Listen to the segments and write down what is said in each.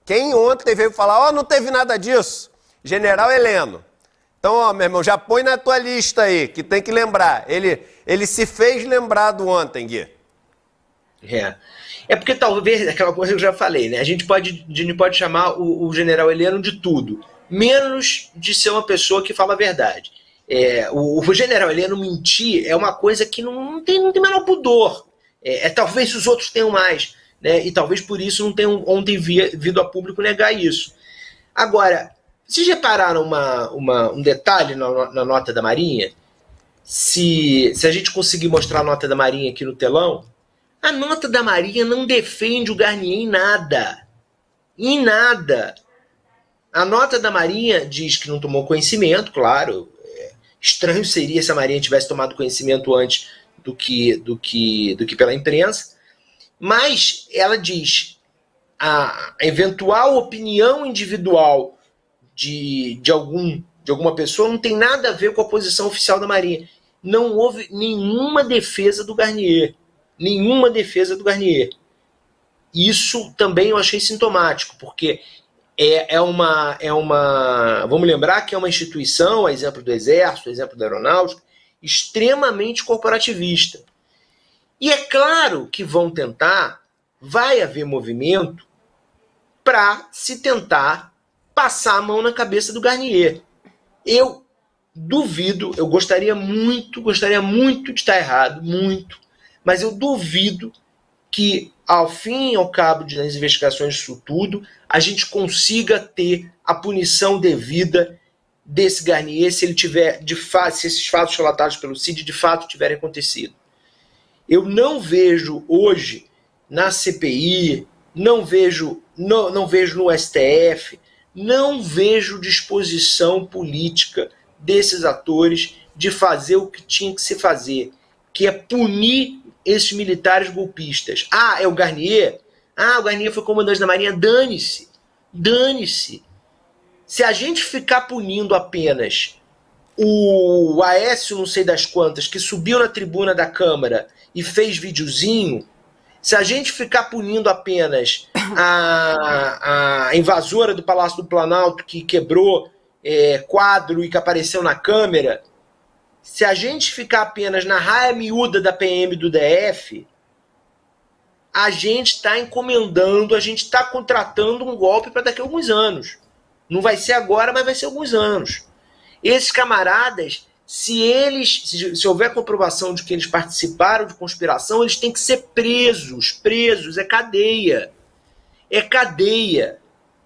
Quem ontem veio falar, não teve nada disso? General Heleno. Então, meu irmão, já põe na tua lista aí, que tem que lembrar. Ele se fez lembrado ontem, Gui. É porque talvez, aquela coisa que eu já falei, né? A gente pode chamar o general Heleno de tudo, menos de ser uma pessoa que fala a verdade. O general Heleno mentir é uma coisa que não tem menor pudor. Talvez os outros tenham mais, né? E talvez por isso não tenham ontem vindo a público negar isso. Agora, vocês repararam um detalhe na nota da Marinha? Se a gente conseguir mostrar a nota da Marinha aqui no telão, a nota da Marinha não defende o Garnier em nada. Em nada. A nota da Marinha diz que não tomou conhecimento, claro. Estranho seria se a Marinha tivesse tomado conhecimento antes do que pela imprensa. Mas ela diz a eventual opinião individual de alguma pessoa não tem nada a ver com a posição oficial da Marinha. Não houve nenhuma defesa do Garnier. Nenhuma defesa do Garnier. Isso também eu achei sintomático, porque vamos lembrar que é uma instituição, a exemplo do Exército, a exemplo da Aeronáutica, extremamente corporativista. E é claro que vai haver movimento para se tentar passar a mão na cabeça do Garnier. Eu duvido, eu gostaria muito de estar errado, muito, mas eu duvido que, ao fim e ao cabo das investigações disso tudo, a gente consiga ter a punição devida desse Garnier se ele tiver, de fato, se esses fatos relatados pelo CID de fato tiverem acontecido. Eu não vejo hoje na CPI, não vejo no STF, não vejo disposição política desses atores de fazer o que tinha que se fazer, que é punir esses militares golpistas. É o Garnier? O Garnier foi comandante da Marinha. Dane-se. Dane-se. Se a gente ficar punindo apenas o Aécio não sei das quantas, que subiu na tribuna da Câmara e fez videozinho, se a gente ficar punindo apenas a invasora do Palácio do Planalto que quebrou quadro e que apareceu na câmera, se a gente ficar apenas na raia miúda da PM do DF, a gente está encomendando, a gente está contratando um golpe para daqui a alguns anos. Não vai ser agora, mas vai ser alguns anos. Esses camaradas, se houver comprovação de que eles participaram de conspiração, eles têm que ser presos, é cadeia. É cadeia.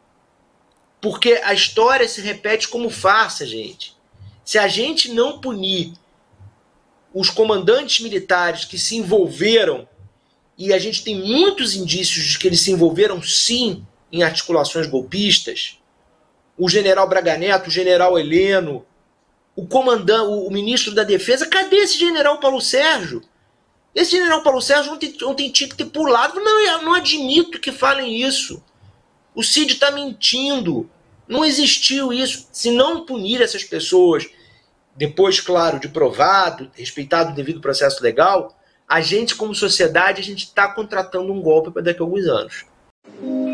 Porque a história se repete como farsa, gente. Se a gente não punir os comandantes militares que se envolveram, e a gente tem muitos indícios de que eles se envolveram sim em articulações golpistas, o general Braga Neto, o general Heleno, o ministro da Defesa, cadê esse general Paulo Sérgio? Esse general Paulo Sérgio ontem tinha que ter pulado. Não admito que falem isso. O Cid está mentindo. Não existiu isso. Se não punir essas pessoas, depois, claro, de provado, respeitado o devido processo legal, a gente, como sociedade, a gente está contratando um golpe para daqui a alguns anos.